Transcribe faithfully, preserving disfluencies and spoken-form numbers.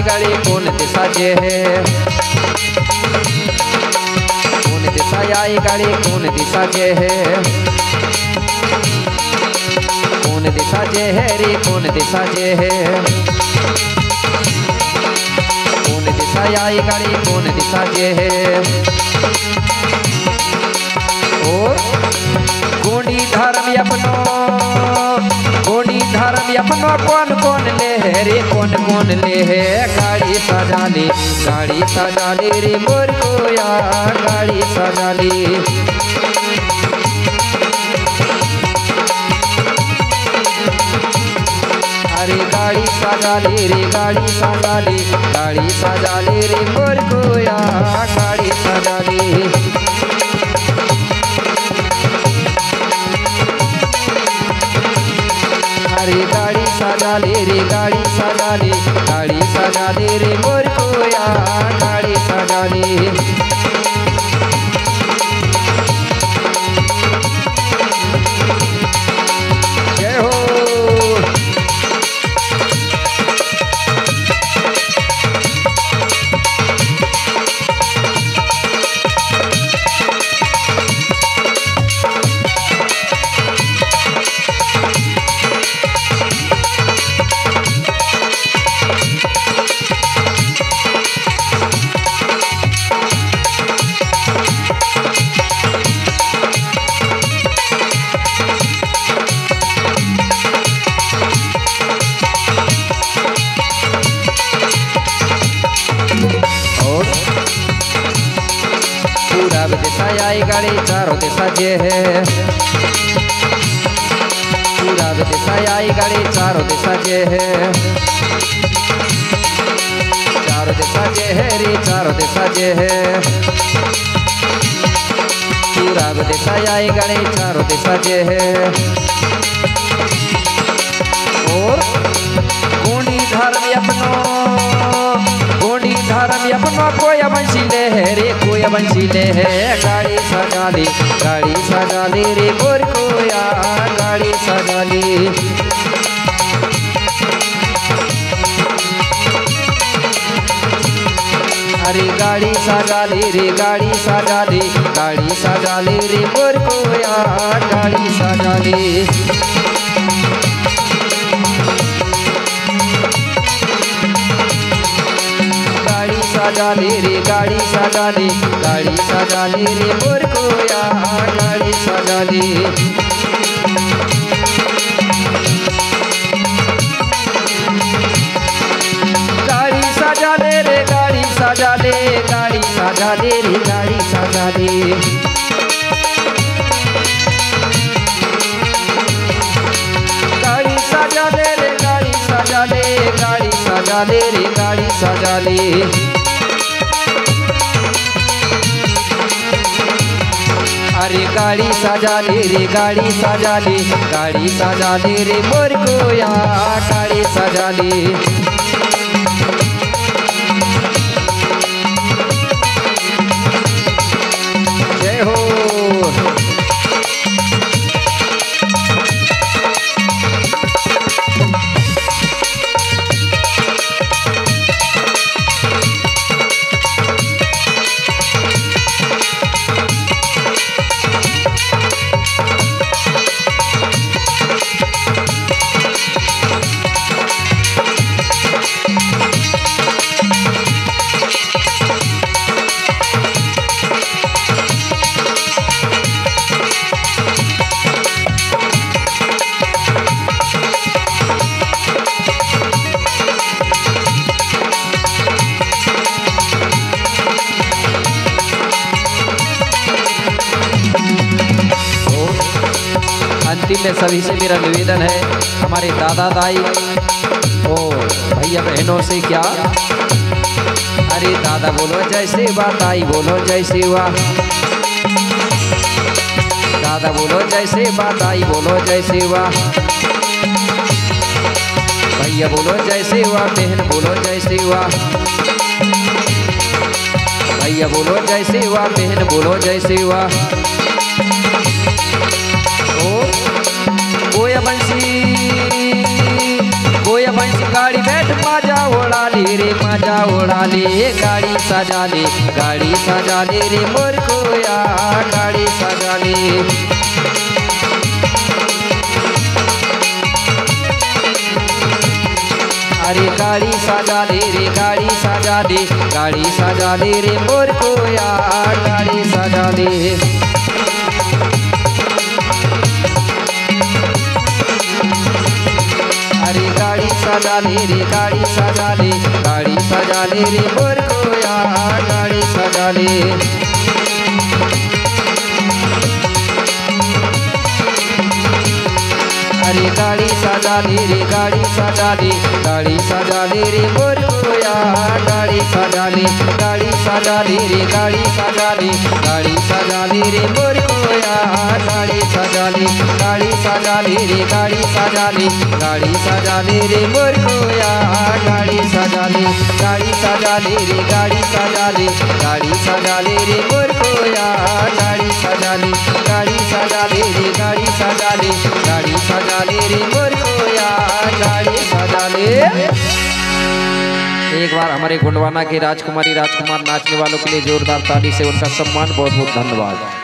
गाड़ी कौन दिशा जे है, कौन दिशा आई गाड़ी कौन दिशा जे है, कौन दिशा जे है रे कौन दिशा जे है, कौन दिशा आई गाड़ी कौन दिशा जे है। और गोंडी धर्म अपनो, गोंडी धर्म अपनो कौन कौन ले है रे कौन कौन ले है। गाड़ी सजा ले गाड़ी सजा ले रे मोर कोया गाड़ी सजा ले। अरे गाड़ी सजा ले रे गाड़ी सजा ले, गाड़ी सजा ले रे मोर कोया गाड़ी सजा ले। अरे गाड़ी सजा ले रे गाड़ी सजा ले, गाड़ी सजा ले रे मोर कोया गाड़ी सजा ले। जय हो। पूरब दिशा आई गाड़ी चारों दिशा जे है, पूरब दिशा आई गाड़ी चारों दिशा जे है, चारों दिशा जे है रे चारों दिशा जे है, पूरब दिशा आई गाड़ी चारों दिशा जे है। और गोंडी धर्म अपनो, गोंडी धर्म अपनो कोई बंसी ले है रे कोई बंसी ले है। गाड़ी सजा ले गाड़ी सजा ले रे मोर कोया गाड़ी सजा ले। अरे गाड़ी सजा ले रे गाड़ी सजा ले, गाड़ी सजा ले रे मोर कोया गाड़ी सजा ले। सजा ले रे गाड़ी सजा ले, गाड़ी सजा ले रे मोर कोया गाड़ी सजा ले। गाड़ी सजा ले रे गाड़ी सजा ले, गाड़ी सजा ले रे गाड़ी सजा ले। गाड़ी सजा ले रे गाड़ी सजा ले, गाड़ी सजा ले रे गाड़ी सजा ले। अरे गाड़ी सजा ले रे गाड़ी सजा ले, गाड़ी सजा ले रे मोर कोया गाड़ी सजा ले। जय हो। अंतिम में सभी से मेरा निवेदन है, हमारे दादा दाई और भैया बहनों से क्या, अरे दादा बोलो जय सेवा, दाई बोलो जय सेवा, दादा बोलो जय सेवा, दाई बोलो जय सेवा, भैया बोलो जय सेवा, बहन बोलो जय सेवा, भैया बोलो जय सेवा, बहन बोलो जय सेवा। गोया बंसी गोया बंसी गाड़ी बैठ बाजा ओढ़ा ले, ली रे मजा उड़ा ले, गाड़ी सजा ले, गाड़ी सजा ले रे मोर खोया, गाड़ी सजा ले। अरे गाड़ी सजा ले रे, गाड़ी सजा ले, गाड़ी सजा ले रे मोर खोया, गाड़ी सजा ले। अरे गाड़ी सजा ले रे, गाड़ी सजा ले, गाड़ी सजा ले रे मोर खोया, गाड़ी सजा ले। अरे गाड़ी सजा ले रे, गाड़ी सजा ले, गाड़ी सजा ले रे मोर खोया, गाड़ी सजा ले, गाड़ी सजा ले रे, गाड़ी सजा ले, गाड़ी सजा ले रे मोर खोया, गाड़ी सजा ले, गाड़ी सजा ले रे, गाड़ी सजा ले, गाड़ी सजा ले रे मोर खोया, गाड़ी सजा ले, गाड़ी सजा ले रे, गाड़ी सजा ले, गाड़ी सजा ले रे मोर खोया, गाड़ी सजा ले, गाड़ी सजा ले रे, गाड़ी सजा ले, गाड़ी सजा ले रे मोर खोया, गाड़ी सजा ले। एक बार हमारे गुंडवाना के राजकुमारी राजकुमार नाचने वालों के लिए जोरदार ताली से उनका सम्मान। बहुत बहुत धन्यवाद।